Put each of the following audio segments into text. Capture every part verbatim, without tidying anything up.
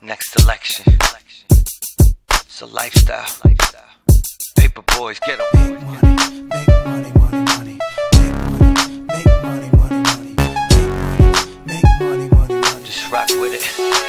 Next selection. It's a lifestyle. Paper boys, get them. Make money, make money, money, money. Make money, make money, money, money. Make money, make money, money, money. Just rock with it.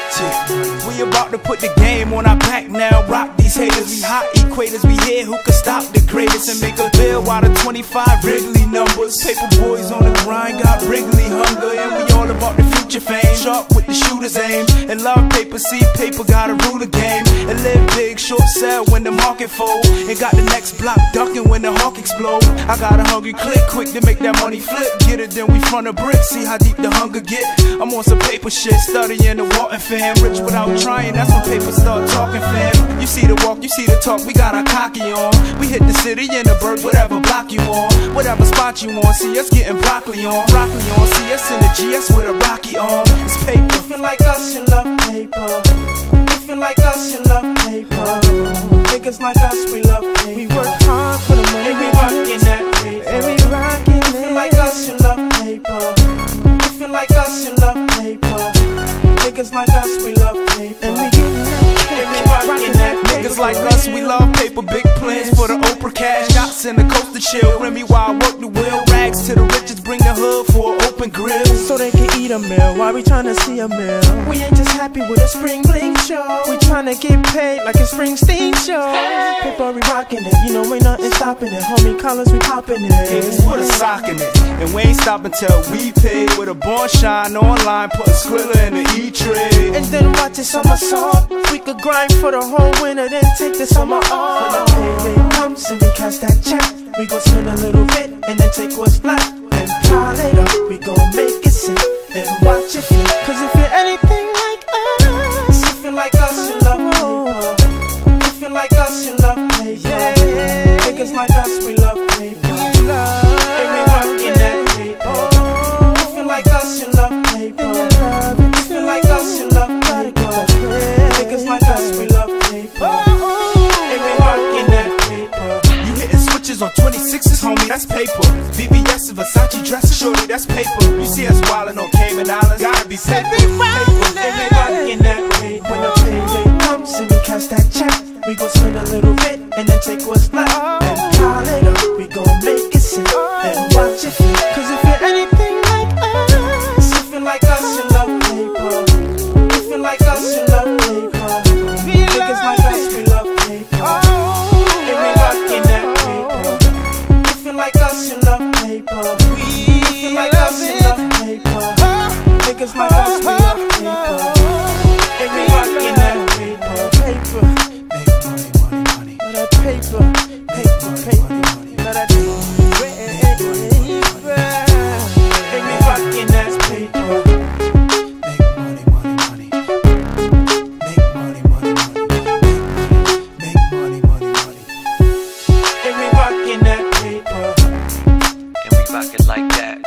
We about to put the game on our back now. Rock these haters, we hot equators. We here, who can stop the greatest and make a bill out of twenty-five Wrigley numbers. Paper boys on the grind, got Wrigley hunger, and we all about the future fame. Sharp with the shooter's aim, and love paper, see paper, gotta rule the game. And live big, short sell when the market fold, and got the next block ducking when the hawk explode. I got a hungry click, quick to make that money flip. Get it, then we front a brick, see how deep the hunger get. I'm on some paper shit, studying the Walton fam. Rich without trying, that's when paper start talking fam. You see the walk, you see the talk, we got our cocky on. We hit the city and the birds, whatever block you on, whatever spot you on. See us getting broccoli on, broccoli on. See us in the G S with a rocky on. It's paper. If you like us, you love paper. If you like us, you love paper. Niggas like us, we love paper. We work hard for the money, and we rockin' that paper. And we rockin' it. If you like us, you love paper. If you like us, you love paper. Niggas like us, we love paper. And we gettin' that paper. And we rockin' that paper. Niggas like us, we love paper. Big plans for the Oprah cash. Shots in the coast to chill. Remy while I work the wheel. Rags to the riches, bring the hood for an open grill. So they can eat a meal while we tryna see a meal. We ain't just happy with a spring bling show. We tryna get paid like a Springsteen show. Paper, we rockin' it, you know ain't nothing stopping it. Homie colors, we poppin' it. Haters put a sock in it, and we ain't stopping till we pay. With a born shine online, put Skrilla in the E-trade. And then watch it somersault. We could grind for the whole winter, then take the summer off. When the payday comes and we cash that check, we gon' spend a little bit and then take what's left and pile it up. We gon' make it sit and watch it flip. Cause if you're anything like us, if you like us, you love paper. If you like us, you love paper. Yeah. Niggas like us, we love paper. We love. And we rockin' that paper. If you like us, you love paper. If you like us, you love paper. Niggas like us, we love paper. And we rockin' that paper. You hitting switches on twenty-sixes, homie, that's paper. V V S and Versace dresses, shorty, that's paper. You see us wildin' on Cayman Islands, gotta be paper. And we rockin' that paper. When the payday comes and we cash that check, we gon' spend a little bit and then take what's left and pile it up. We gon' make it sit and watch it flip. Cause if you're anything like us, if you like us, you love paper. If you like us, you love paper. Niggas like us, we love paper. And we rockin' that paper. If you like us, you love paper. If you like us, you love paper. Niggas like us, we love paper. And we rockin' that paper. Paper. Make money, money, money. Let that paper. Paper, paper. Let that paper. And we rockin' that paper. Make money, money, money. Make money, money, money. Make money, money, money. And we rockin' that paper. And we rock it like that.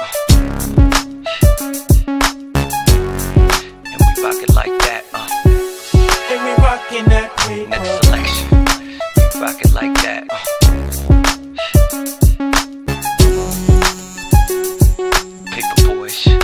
And we rock it like that. Uh. And we rockin' that paper. Next selection. We rock it like that. Uh. Paper boys.